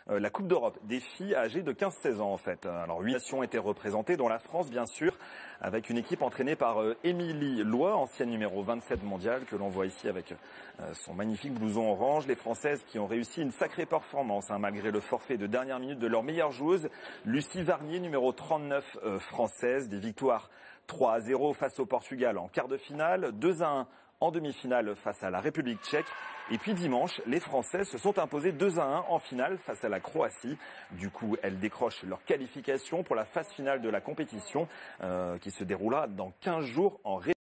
la Coupe d'Europe des filles âgées de 15-16 ans en fait. Alors 8 nations étaient représentées, dont la France bien sûr, avec une équipe entraînée par Émilie Loy, ancienne numéro 27 mondiale, que l'on voit ici avec son magnifique blouson orange. Les Françaises qui ont réussi une sacrée performance, malgré le forfait de dernière minute de leur meilleure joueuse, Lucie Varnier, numéro 39 française. Des victoires 3-0 face au Portugal en quart de finale, 2-1 en demi-finale face à la République tchèque. Et puis dimanche, les Françaises se sont imposées 2-1 en finale face à la Croatie. Du coup, elles décrochent leur qualification pour la phase finale de la compétition qui se déroulera dans 15 jours en